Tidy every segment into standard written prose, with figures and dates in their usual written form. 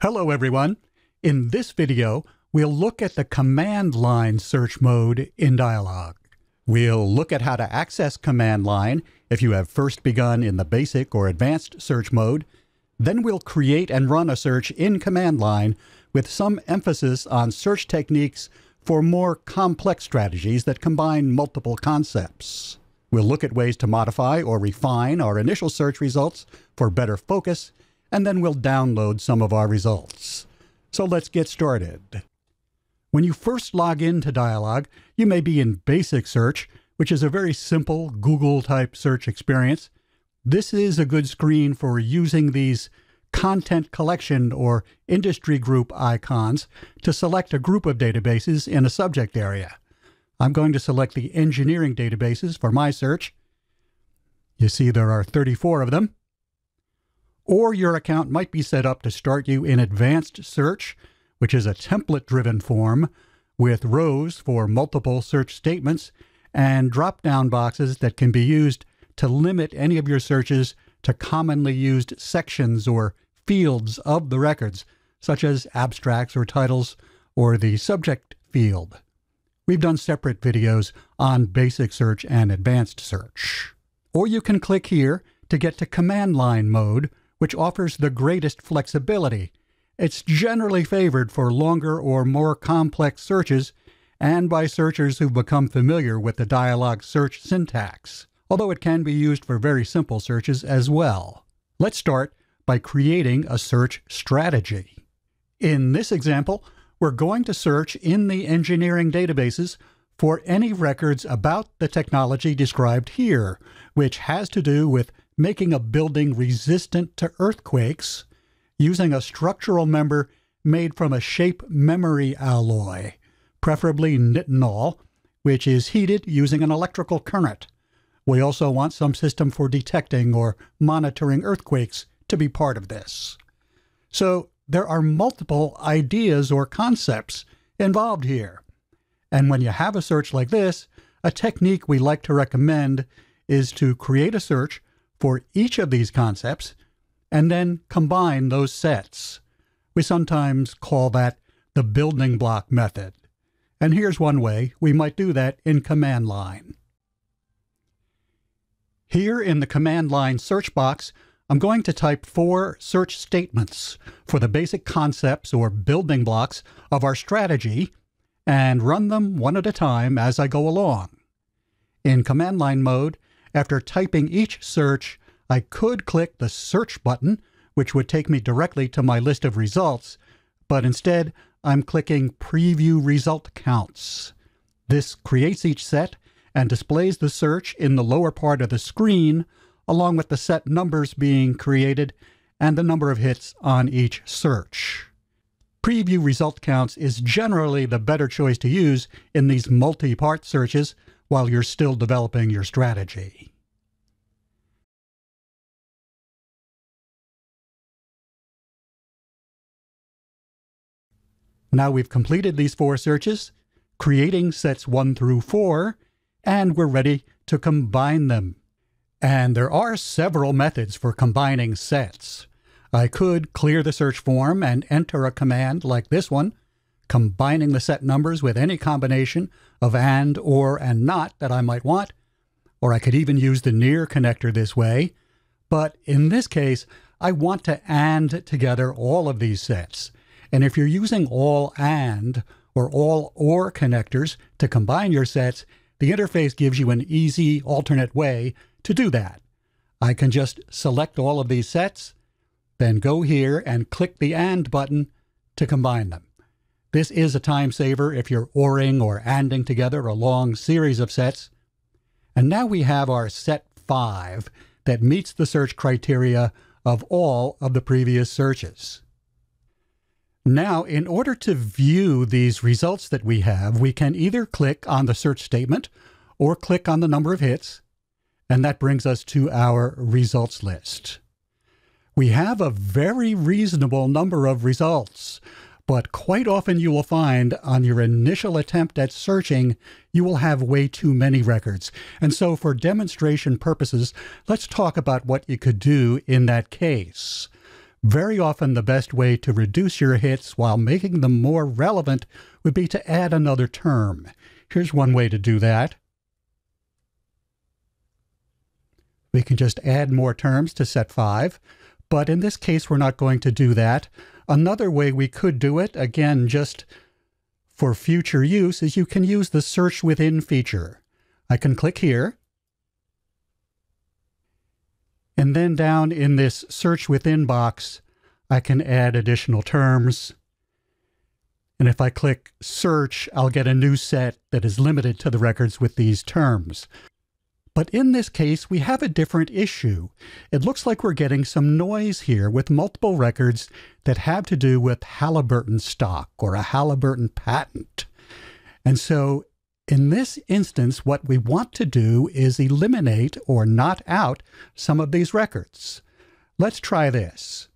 Hello everyone. In this video, we'll look at the command line search mode in Dialog. We'll look at how to access command line if you have first begun in the basic or advanced search mode. Then we'll create and run a search in command line with some emphasis on search techniques for more complex strategies that combine multiple concepts. We'll look at ways to modify or refine our initial search results for better focus, and then we'll download some of our results. So let's get started. When you first log into Dialog, you may be in basic search, which is a very simple Google-type search experience. This is a good screen for using these content collection or industry group icons to select a group of databases in a subject area. I'm going to select the engineering databases for my search. You see there are 34 of them. Or your account might be set up to start you in advanced search, which is a template-driven form with rows for multiple search statements and drop-down boxes that can be used to limit any of your searches to commonly used sections or fields of the records, such as abstracts or titles or the subject field. We've done separate videos on basic search and advanced search. Or you can click here to get to command line mode, which offers the greatest flexibility. It's generally favored for longer or more complex searches and by searchers who've become familiar with the Dialog search syntax, although it can be used for very simple searches as well. Let's start by creating a search strategy. In this example, we're going to search in the engineering databases for any records about the technology described here, which has to do with making a building resistant to earthquakes using a structural member made from a shape memory alloy, preferably nitinol, which is heated using an electrical current. We also want some system for detecting or monitoring earthquakes to be part of this. So there are multiple ideas or concepts involved here. And when you have a search like this, a technique we like to recommend is to create a search for each of these concepts and then combine those sets. We sometimes call that the building block method. And here's one way we might do that in command line. Here in the command line search box, I'm going to type 4 search statements for the basic concepts or building blocks of our strategy and run them one at a time as I go along. In command line mode, after typing each search, I could click the search button, which would take me directly to my list of results, but instead I'm clicking preview result counts. This creates each set and displays the search in the lower part of the screen, along with the set numbers being created and the number of hits on each search. Preview result counts is generally the better choice to use in these multi-part searches while you're still developing your strategy. Now we've completed these 4 searches, creating sets 1 through 4, and we're ready to combine them. And there are several methods for combining sets. I could clear the search form and enter a command like this one, combining the set numbers with any combination of and, or, and not that I might want, or I could even use the near connector this way. But in this case, I want to AND together all of these sets. And if you're using all AND or all OR connectors to combine your sets, the interface gives you an easy alternate way to do that. I can just select all of these sets, then go here and click the AND button to combine them. This is a time saver if you're ORing or ANDing together a long series of sets. And now we have our set 5 that meets the search criteria of all of the previous searches. Now, in order to view these results that we have, we can either click on the search statement or click on the number of hits, and that brings us to our results list. We have a very reasonable number of results, but quite often you will find on your initial attempt at searching, you will have way too many records. And so for demonstration purposes, let's talk about what you could do in that case. Very often the best way to reduce your hits while making them more relevant would be to add another term. Here's one way to do that. We can just add more terms to set 5, but in this case we're not going to do that. Another way we could do it, again just for future use, is you can use the Search Within feature. I can click here, and then down in this Search Within box, I can add additional terms. And if I click Search, I'll get a new set that is limited to the records with these terms. But in this case, we have a different issue. It looks like we're getting some noise here with multiple records that have to do with Halliburton stock or a Halliburton patent. And so in this instance, what we want to do is eliminate or not out some of these records. Let's try this.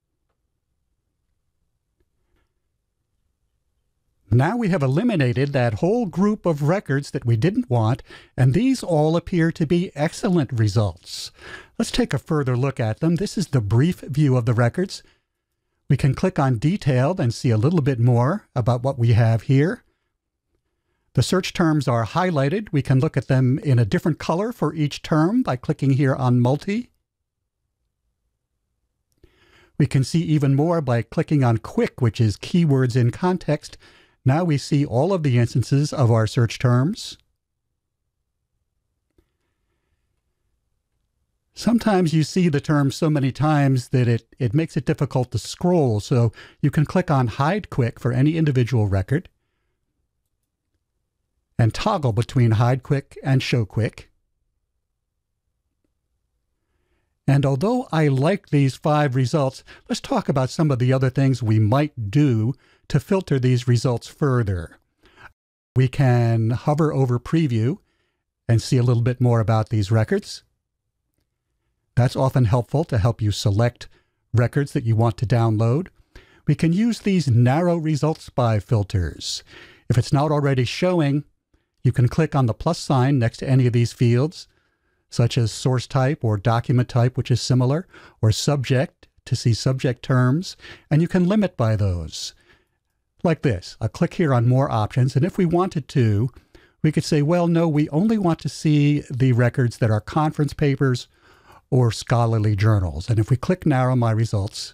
Now we have eliminated that whole group of records that we didn't want, and these all appear to be excellent results. Let's take a further look at them. This is the brief view of the records. We can click on Detailed and see a little bit more about what we have here. The search terms are highlighted. We can look at them in a different color for each term by clicking here on Multi. We can see even more by clicking on Quick, which is Keywords in Context. Now we see all of the instances of our search terms. Sometimes you see the term so many times that it makes it difficult to scroll, so you can click on Hide Quick for any individual record and toggle between Hide Quick and Show Quick. And although I like these 5 results, let's talk about some of the other things we might do to filter these results further. We can hover over Preview and see a little bit more about these records. That's often helpful to help you select records that you want to download. We can use these Narrow Results By filters. If it's not already showing, you can click on the plus sign next to any of these fields, such as source type or document type, which is similar, or subject to see subject terms, and you can limit by those. Like this. I'll click here on More Options, and if we wanted to, we could say, well, no, we only want to see the records that are conference papers or scholarly journals. And if we click Narrow My Results,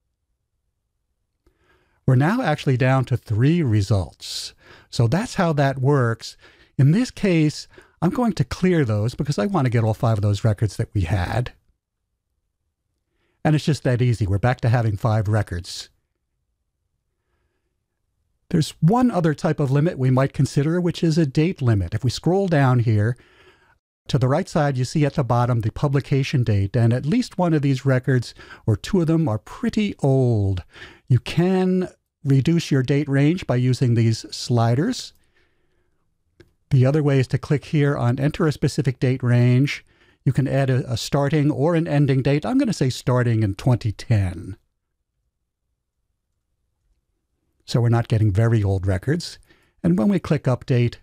we're now actually down to 3 results. So that's how that works. In this case, I'm going to clear those because I want to get all 5 of those records that we had. And it's just that easy. We're back to having 5 records. There's one other type of limit we might consider, which is a date limit. If we scroll down here, to the right side, you see at the bottom the publication date, and at least one of these records, or 2 of them, are pretty old. You can reduce your date range by using these sliders. The other way is to click here on Enter a Specific Date Range. You can add a starting or an ending date. I'm going to say starting in 2010. So we're not getting very old records. And when we click Update,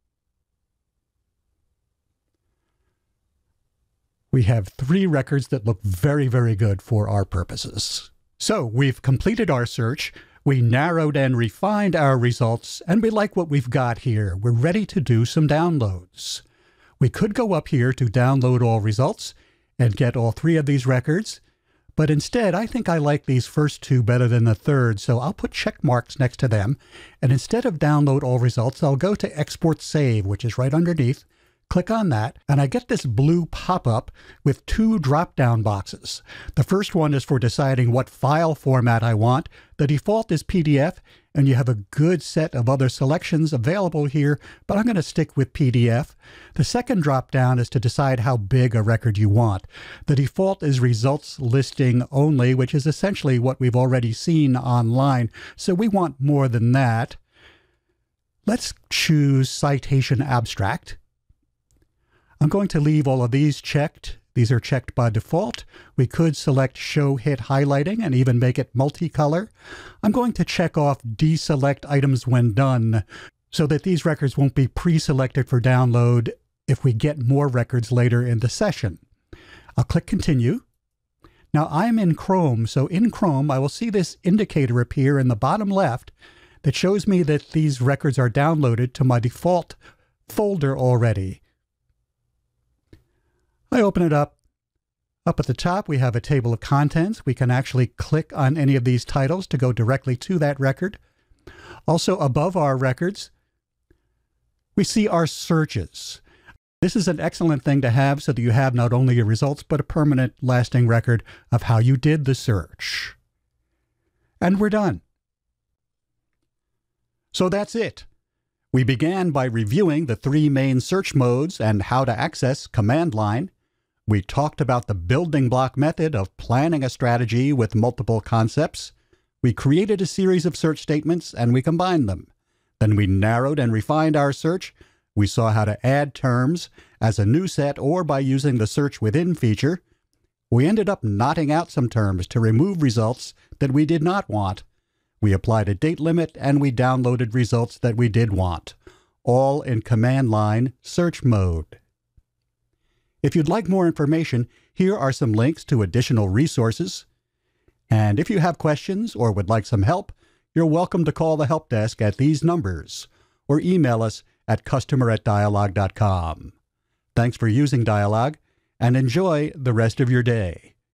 we have 3 records that look very, very good for our purposes. So we've completed our search. We narrowed and refined our results, and we like what we've got here. We're ready to do some downloads. We could go up here to Download All Results and get all 3 of these records, but instead I think I like these first 2 better than the third, so I'll put check marks next to them, and instead of Download All Results, I'll go to Export Save, which is right underneath. Click on that, and I get this blue pop-up with 2 drop-down boxes. The first one is for deciding what file format I want. The default is PDF, and you have a good set of other selections available here, but I'm going to stick with PDF. The second drop-down is to decide how big a record you want. The default is results listing only, which is essentially what we've already seen online, so we want more than that. Let's choose Citation Abstract. I'm going to leave all of these checked. These are checked by default. We could select Show Hit Highlighting and even make it multicolor. I'm going to check off Deselect Items When Done so that these records won't be pre-selected for download if we get more records later in the session. I'll click Continue. Now I'm in Chrome, so in Chrome I will see this indicator appear in the bottom left that shows me that these records are downloaded to my default folder already. I open it up. Up at the top we have a table of contents. We can actually click on any of these titles to go directly to that record. Also above our records, we see our searches. This is an excellent thing to have so that you have not only your results, but a permanent, lasting record of how you did the search. And we're done. So that's it. We began by reviewing the 3 main search modes and how to access command line. We talked about the building block method of planning a strategy with multiple concepts. We created a series of search statements and we combined them. Then we narrowed and refined our search. We saw how to add terms as a new set or by using the Search Within feature. We ended up knotting out some terms to remove results that we did not want. We applied a date limit and we downloaded results that we did want, all in command line search mode. If you'd like more information, here are some links to additional resources. And if you have questions or would like some help, you're welcome to call the help desk at these numbers or email us at customer@dialog.com. Thanks for using Dialog and enjoy the rest of your day.